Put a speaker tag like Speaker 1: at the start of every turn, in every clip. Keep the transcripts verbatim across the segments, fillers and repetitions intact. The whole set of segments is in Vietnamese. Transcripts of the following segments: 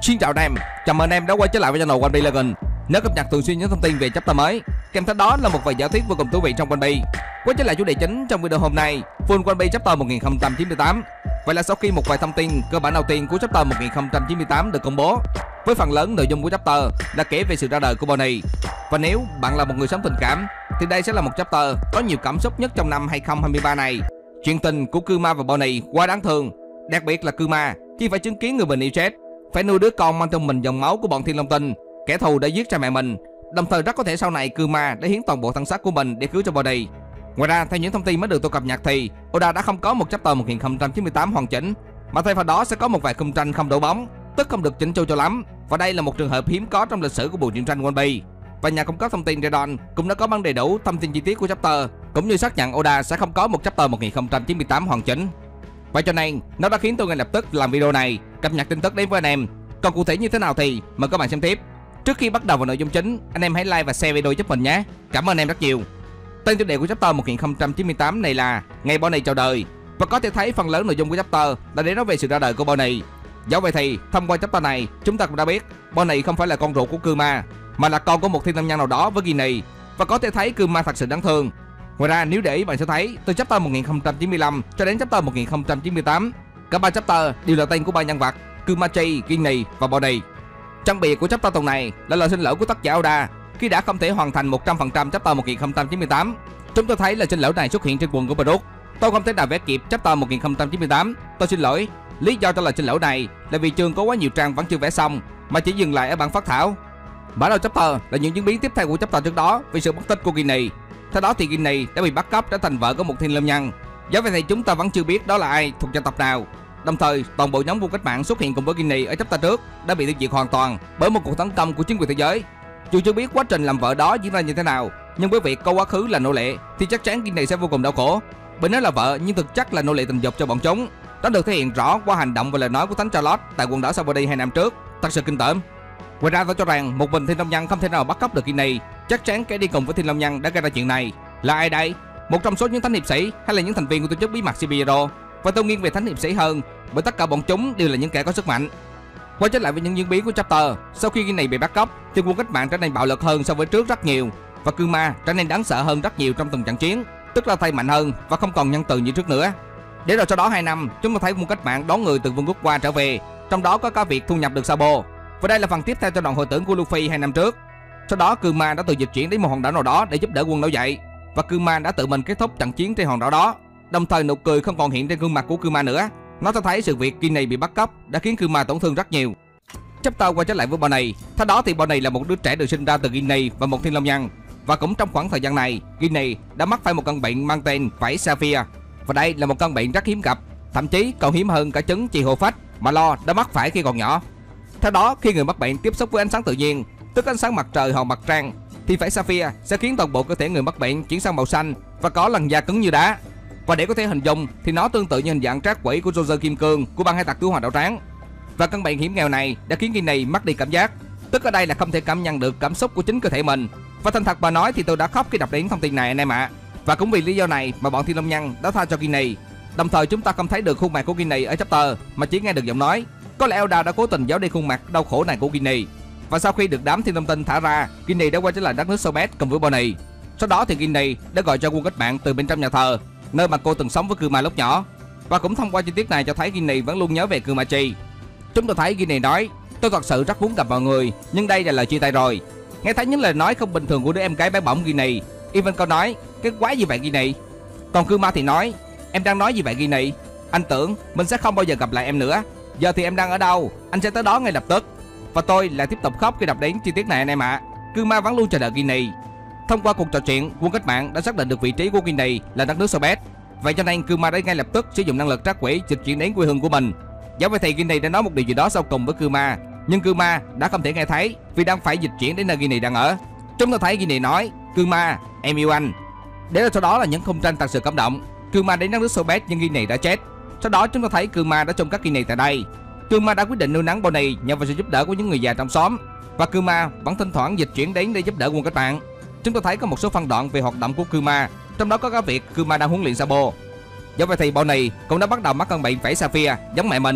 Speaker 1: Xin chào anh em, chào mừng anh em đã quay trở lại với channel One Piece Legend. Nếu cập nhật thường xuyên những thông tin về chapter mới, kèm theo đó là một vài giả thuyết vô cùng thú vị trong One Piece. Quay trở lại chủ đề chính trong video hôm nay, Full One Piece chapter một nghìn không trăm chín mươi tám. Vậy là sau khi một vài thông tin cơ bản đầu tiên của chapter một nghìn không trăm chín mươi tám được công bố, với phần lớn nội dung của chapter là kể về sự ra đời của Bonnie. Và nếu bạn là một người sống tình cảm, thì đây sẽ là một chapter có nhiều cảm xúc nhất trong năm hai không hai ba này. Chuyện tình của Kuma và Bonnie quá đáng thương, đặc biệt là Kuma khi phải chứng kiến người mình yêu chết, phải nuôi đứa con mang trong mình dòng máu của bọn Thiên Long Tinh, kẻ thù đã giết cha mẹ mình. Đồng thời rất có thể sau này Kuma đã hiến toàn bộ thân xác của mình để cứu cho Bonnie. Ngoài ra, theo những thông tin mới được tôi cập nhật thì Oda đã không có một chapter một nghìn không trăm chín mươi tám hoàn chỉnh, mà thay vào đó sẽ có một vài khung tranh không đổ bóng, tức không được chỉnh chu cho lắm. Và đây là một trường hợp hiếm có trong lịch sử của bộ truyện tranh One Piece. Và nhà cung cấp thông tin Redon cũng đã có bán đầy đủ thông tin chi tiết của chapter, cũng như xác nhận Oda sẽ không có một chapter một nghìn không trăm chín mươi tám hoàn chỉnh. Vậy cho nên nó đã khiến tôi ngay lập tức làm video này cập nhật tin tức đến với anh em. Còn cụ thể như thế nào thì mời các bạn xem tiếp. Trước khi bắt đầu vào nội dung chính, anh em hãy like và share video giúp mình nhé. Cảm ơn anh em rất nhiều. Tên tiêu đề của chapter một nghìn không trăm chín mươi tám này là Ngày Bonnie chào đời, và có thể thấy phần lớn nội dung của chapter là để nói về sự ra đời của Bonnie. Dẫu vậy thì thông qua chapter này, chúng ta cũng đã biết Bonnie không phải là con ruột của Kuma, mà là con của một thiên long nhân nào đó với Ginny, và có thể thấy Kuma thật sự đáng thương. Ngoài ra, nếu để ý bạn sẽ thấy từ chapter một nghìn không trăm chín mươi lăm cho đến chapter một nghìn không trăm chín mươi tám, cả ba chapter đều là tên của ba nhân vật Kumachi, Ginny và Bonnie. Trang bìa của chapter tuần này là lời xin lỗi của tác giả Oda khi đã không thể hoàn thành một trăm phần trăm chapter một nghìn không trăm chín mươi tám. Chúng tôi thấy lời xin lỗi này xuất hiện trên quần của Brook. Tôi không thể nào vẽ kịp chapter một nghìn không trăm chín mươi tám. Tôi xin lỗi. Lý do cho lời xin lỗi này là vì trường có quá nhiều trang vẫn chưa vẽ xong, mà chỉ dừng lại ở bản phác thảo. Mở đầu chapter là những diễn biến tiếp theo của chapter trước đó vì sự mất tích của Ginny. Theo đó thì Ginny đã bị bắt cóc trở thành vợ của một thiên long nhân. Do vậy thì chúng ta vẫn chưa biết đó là ai, thuộc gia tộc nào. Đồng thời, toàn bộ nhóm quân cách mạng xuất hiện cùng với Ginny ở chapter trước đã bị tiêu diệt hoàn toàn bởi một cuộc tấn công của chính quyền thế giới. Dù chưa biết quá trình làm vợ đó diễn ra như thế nào, nhưng với việc có quá khứ là nô lệ thì chắc chắn Ginny sẽ vô cùng đau khổ. Bởi nó là vợ nhưng thực chất là nô lệ tình dục cho bọn chúng. Đó được thể hiện rõ qua hành động và lời nói của Thánh Charlotte tại quần đảo Sabaody hai năm trước, thật sự kinh tởm. Ngoài ra, tôi cho rằng một mình thiên long nhân không thể nào bắt cóc được Ginny. Chắc chắn kẻ đi cùng với thiên long nhân đã gây ra chuyện này là ai đây? Một trong số những thánh hiệp sĩ hay là những thành viên của tổ chức bí mật Shibiero? Và tôi nghiêng về thánh hiệp sĩ hơn, bởi tất cả bọn chúng đều là những kẻ có sức mạnh. Quay trở lại với những diễn biến của chapter, sau khi Ginny bị bắt cóc thì quân cách mạng trở nên bạo lực hơn so với trước rất nhiều, và Kuma trở nên đáng sợ hơn rất nhiều trong từng trận chiến, tức là thay mạnh hơn và không còn nhân từ như trước nữa. Để rồi sau đó hai năm, chúng ta thấy quân cách mạng đón người từ vương quốc qua trở về, trong đó có cả việc thu nhập được Sabo. Và đây là phần tiếp theo cho đoạn hồi tưởng của Luffy hai năm trước. Sau đó Kuma đã tự dịch chuyển đến một hòn đảo nào đó để giúp đỡ quân nổi dậy, và Kuma đã tự mình kết thúc trận chiến trên hòn đảo đó. Đồng thời nụ cười không còn hiện trên gương mặt của Kuma nữa. Nó cho thấy sự việc Ginny bị bắt cóc đã khiến Kuma tổn thương rất nhiều. Chapter quay trở lại với Bonnie. Theo đó thì Bonnie là một đứa trẻ được sinh ra từ Ginny và một thiên long nhân, và cũng trong khoảng thời gian này, Ginny đã mắc phải một căn bệnh mang tên vảy Sapphire. Và đây là một căn bệnh rất hiếm gặp, thậm chí còn hiếm hơn cả chứng trì hồ phách mà Lo đã mắc phải khi còn nhỏ. Theo đó, khi người mắc bệnh tiếp xúc với ánh sáng tự nhiên, tức ánh sáng mặt trời hoặc mặt trăng, thì vảy Sapphire sẽ khiến toàn bộ cơ thể người mắc bệnh chuyển sang màu xanh và có làn da cứng như đá. Và để có thể hình dung thì nó tương tự như hình dạng trác quỷ của Roger Kim Cương của băng hải tặc cứu Hoàng Đạo Trắng. Và căn bệnh hiểm nghèo này đã khiến Ginny mất đi cảm giác, tức ở đây là không thể cảm nhận được cảm xúc của chính cơ thể mình. Và thành thật mà nói thì tôi đã khóc khi đọc đến thông tin này anh em ạ. À. Và cũng vì lý do này mà bọn thiên long nhân đã tha cho Ginny. Đồng thời chúng ta không thấy được khuôn mặt của Ginny ở chapter, mà chỉ nghe được giọng nói. Có lẽ Oda đã cố tình giấu đi khuôn mặt đau khổ này của Ginny. Và sau khi được đám thiên long tinh thả ra, Ginny đã quay trở lại đất nước Soviet cùng với Bonnie. Sau đó thì Ginny đã gọi cho quân cách mạng từ bên trong nhà thờ, nơi mà cô từng sống với Kuma lúc nhỏ. Và cũng thông qua chi tiết này cho thấy Ginny vẫn luôn nhớ về Kumachi. Chúng tôi thấy Ginny nói: tôi thật sự rất muốn gặp mọi người, nhưng đây là lời chia tay rồi. Nghe thấy những lời nói không bình thường của đứa em gái bé bỏng Ginny, Ivankov nói: cái quái gì vậy Ginny? Còn Kuma thì nói: em đang nói gì vậy Ginny? Anh tưởng mình sẽ không bao giờ gặp lại em nữa. Giờ thì em đang ở đâu? Anh sẽ tới đó ngay lập tức. Và tôi lại tiếp tục khóc khi đọc đến chi tiết này anh em ạ. À. Kuma vẫn luôn chờ đợi Ginny. Thông qua cuộc trò chuyện, quân cách mạng đã xác định được vị trí của Ginny là đất nước Soviet. Vậy cho nên Kuma đã ngay lập tức sử dụng năng lực trác quỷ dịch chuyển đến quê hương của mình. Dẫu vậy thì Ginny đã nói một điều gì đó sau cùng với Kuma, nhưng Kuma đã không thể nghe thấy vì đang phải dịch chuyển đến nơi Ginny đang ở. Chúng ta thấy Ginny nói: Kuma, em yêu anh. Để rồi sau đó là những khung tranh thật sự cảm động. Kuma đến đất nước Soviet nhưng Ginny đã chết. Sau đó chúng ta thấy Kuma đã chôn cất Ginny tại đây. Kuma đã quyết định nuôi nấng Bonnie nhờ vào sự giúp đỡ của những người già trong xóm, và Kuma vẫn thỉnh thoảng dịch chuyển đến để giúp đỡ quân cách mạng. Chúng ta thấy có một số phân đoạn về hoạt động của Kuma, trong đó có cả việc Kuma đang huấn luyện Sabo. Do vậy thì Bonnie cũng đã bắt đầu mắc căn bệnh vảy Sapphire giống mẹ mình.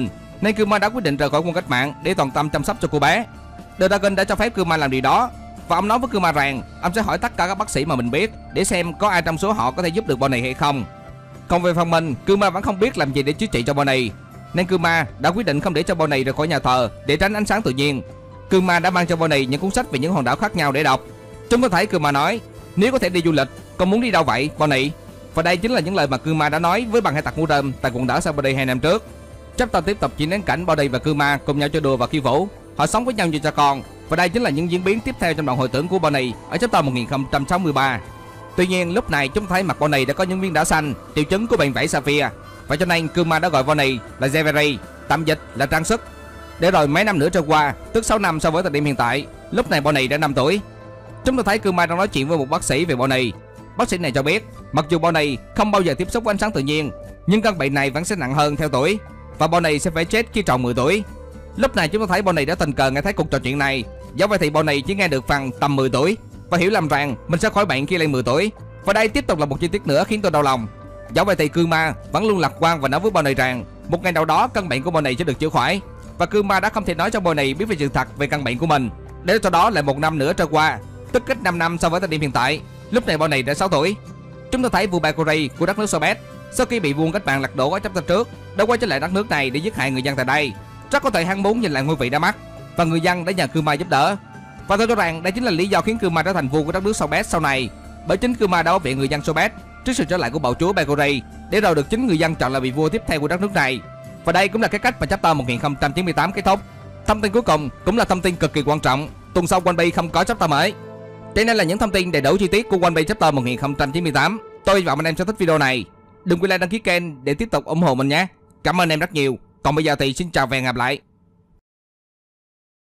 Speaker 1: nên Kurma đã quyết định rời khỏi quân cách mạng để toàn tâm chăm sóc cho cô bé. The Dragon đã cho phép Kurma làm điều đó, và ông nói với Kurma rằng ông sẽ hỏi tất cả các bác sĩ mà mình biết để xem có ai trong số họ có thể giúp được Bonnie hay không. Còn về phần mình, Kurma vẫn không biết làm gì để chữa trị cho Bonnie, nên Kurma đã quyết định không để cho Bonnie rời khỏi nhà thờ để tránh ánh sáng tự nhiên. Kurma đã mang cho Bonnie những cuốn sách về những hòn đảo khác nhau để đọc. Chúng có thể Kurma nói: "Nếu có thể đi du lịch, con muốn đi đâu vậy, Bonnie?" Và đây chính là những lời mà Kurma đã nói với bằng hải tặc mũ rơm tại quần đảo Sabaody hai năm trước. Chapter tiếp tục chuyển đến cảnh Bonnie và Kurma cùng nhau chơi đùa và khiêu vũ. Họ sống với nhau như cha con, và đây chính là những diễn biến tiếp theo trong đoạn hồi tưởng của Bonnie ở chapter một nghìn không trăm sáu mươi ba. Tuy nhiên lúc này chúng thấy mặt Bonnie đã có những viên đá xanh, triệu chứng của bệnh vảy Sapphire, và cho nên Kurma đã gọi Bonnie là Jewelry, tạm dịch là trang sức. Để rồi mấy năm nữa trôi qua, tức sáu năm so với thời điểm hiện tại, lúc này Bonnie đã năm tuổi. Chúng tôi thấy Kurma đang nói chuyện với một bác sĩ về Bonnie. Bác sĩ này cho biết, mặc dù Bonnie không bao giờ tiếp xúc với ánh sáng tự nhiên, nhưng căn bệnh này vẫn sẽ nặng hơn theo tuổi, và Bonnie sẽ phải chết khi tròn mười tuổi. Lúc này chúng tôi thấy Bonnie đã tình cờ nghe thấy cuộc trò chuyện này. Dẫu vậy thì Bonnie chỉ nghe được phần tầm mười tuổi và hiểu lầm rằng mình sẽ khỏi bệnh khi lên mười tuổi. Và đây tiếp tục là một chi tiết nữa khiến tôi đau lòng. Dẫu vậy thì Kurma vẫn luôn lạc quan và nói với Bonnie rằng một ngày nào đó căn bệnh của Bonnie sẽ được chữa khỏi. Và Kurma đã không thể nói cho Bonnie biết về sự thật về căn bệnh của mình. Để sau đó lại một năm nữa trôi qua, tức cách năm năm so với thời điểm hiện tại. Lúc này Bonnie đã sáu tuổi. Chúng tôi thấy vua Bakuri của đất nước Soviet sau khi bị vua cách mạng lật đổ ở chapter trước đã quay trở lại đất nước này để giết hại người dân tại đây. Rất có thể hắn muốn nhìn lại ngôi vị đã mất, và người dân đã nhờ Kurma giúp đỡ. Và tôi cho rằng đây chính là lý do khiến Kurma trở thành vua của đất nước Soviet sau này, bởi chính Kurma đã bảo vệ người dân Soviet trước sự trở lại của bạo chúa Bakuri, để rồi được chính người dân chọn là vị vua tiếp theo của đất nước này. Và đây cũng là cái cách mà chapter một nghìn không trăm chín mươi tám kết thúc. Thông tin cuối cùng cũng là thông tin cực kỳ quan trọng. Tuần sau One Piece không có chapter mới. Đây nên là những thông tin đầy đủ chi tiết của One Piece chapter một nghìn không trăm chín mươi tám. Tôi hy vọng anh em sẽ thích video này. Đừng quên like đăng ký kênh để tiếp tục ủng hộ mình nhé. Cảm ơn em rất nhiều. Còn bây giờ thì xin chào và hẹn gặp lại.